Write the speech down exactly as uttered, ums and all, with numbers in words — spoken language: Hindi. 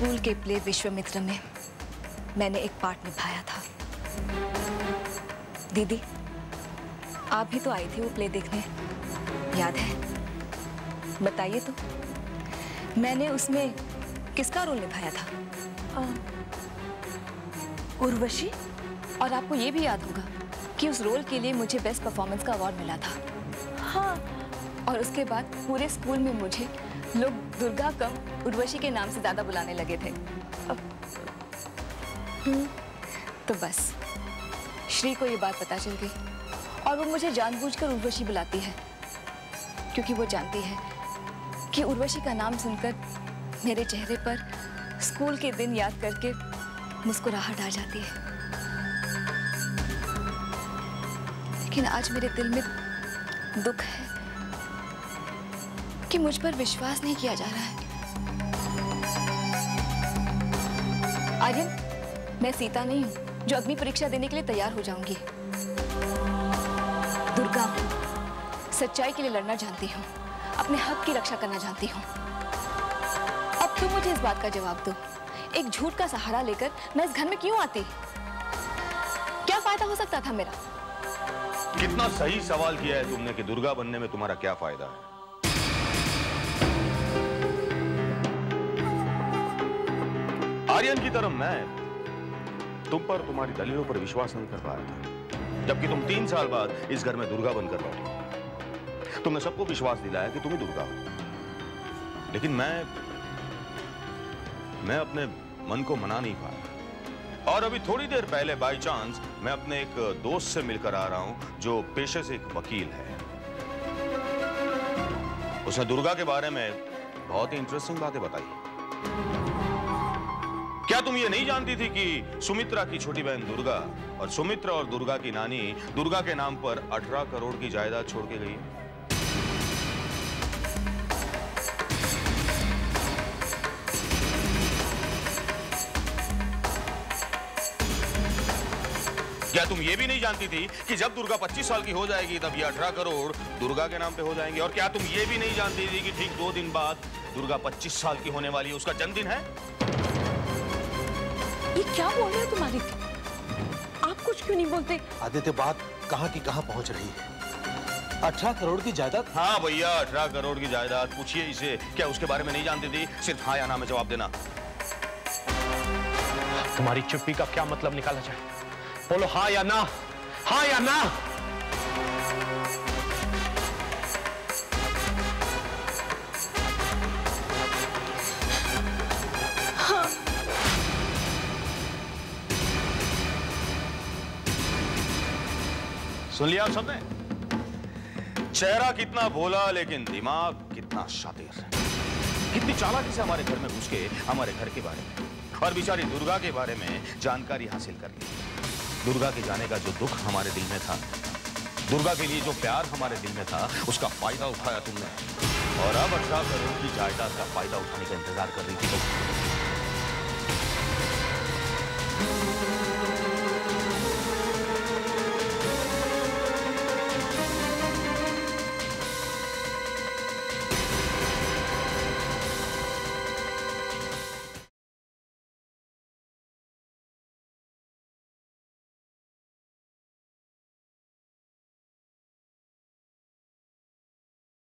स्कूल के प्ले विश्वामित्र में मैंने एक पार्ट निभाया था। दीदी, आप भी तो आई थी वो प्ले देखने, याद है? बताइए तो, मैंने उसमें किसका रोल निभाया था? उर्वशी। और आपको ये भी याद होगा कि उस रोल के लिए मुझे बेस्ट परफॉर्मेंस का अवार्ड मिला था। हाँ। और उसके बाद पूरे स्कूल में मुझे लोग दुर्गा कम उर्वशी के नाम से ज्यादा बुलाने लगे थे। तो बस श्री को ये बात पता चल गई और वो मुझे जानबूझकर उर्वशी बुलाती है, क्योंकि वो जानती है कि उर्वशी का नाम सुनकर मेरे चेहरे पर स्कूल के दिन याद करके मुस्कुराहट आ जाती है। लेकिन आज मेरे दिल में दुख है कि मुझ पर विश्वास नहीं किया जा रहा है। आर्यन, मैं सीता नहीं हूं जो अग्नि परीक्षा देने के लिए तैयार हो जाऊंगी। दुर्गा, सच्चाई के लिए लड़ना जानती हूँ, अपने हक की रक्षा करना जानती हूँ। अब तुम मुझे इस बात का जवाब दो, एक झूठ का सहारा लेकर मैं इस घर में क्यों आती? क्या फायदा हो सकता था मेरा? कितना सही सवाल किया है तुमने कि दुर्गा बनने में तुम्हारा क्या फायदा है। आर्यन की तरह मैं तुम पर, तुम्हारी दलीलों पर विश्वास नहीं कर पाया था, जबकि तुम तीन साल बाद इस घर में दुर्गा बनकर लौटी। तुमने सबको विश्वास दिलाया कि तुम ही दुर्गा हो, लेकिन मैं मैं अपने मन को मना नहीं पाया। और अभी थोड़ी देर पहले बाय चांस मैं अपने एक दोस्त से मिलकर आ रहा हूं जो पेशे से एक वकील है। उसने दुर्गा के बारे में बहुत ही इंटरेस्टिंग बातें बताई। क्या तुम ये नहीं जानती थी कि सुमित्रा की छोटी बहन दुर्गा और सुमित्रा और दुर्गा की नानी दुर्गा के नाम पर अठारह करोड़ की जायदाद छोड़ के गई है? क्या तुम ये भी नहीं जानती थी कि जब दुर्गा पच्चीस साल की हो जाएगी तब ये अठारह करोड़ दुर्गा के नाम पे हो जाएंगे? और क्या तुम ये भी नहीं जानती थी कि ठीक दो दिन बाद दुर्गा पच्चीस साल की होने वाली है, उसका जन्मदिन है? ये क्या बोल रहे हो तुम आदित्य? आप कुछ क्यों नहीं बोलते? आदित्य, बात कहां की कहां पहुंच रही है? अठारह करोड़ की जायदाद? हाँ भैया, अठारह करोड़ की जायदाद। पूछिए इसे, क्या उसके बारे में नहीं जानती थी? सिर्फ हाँ या ना में जवाब देना। तुम्हारी चुप्पी का क्या मतलब निकाला जाए? बोलो हाँ या ना, हाँ या ना। हाँ। सुन लिया आप सबने? चेहरा कितना भोला लेकिन दिमाग कितना शातिर। कितनी चालाकी से हमारे घर में घुस के हमारे घर के बारे में और बेचारी दुर्गा के बारे में जानकारी हासिल कर ली। दुर्गा के जाने का जो दुख हमारे दिल में था, दुर्गा के लिए जो प्यार हमारे दिल में था, उसका फायदा उठाया तुमने। और अब अठारह करोड़ की जायदाद का फायदा उठाने का इंतजार कर रही थी तुम।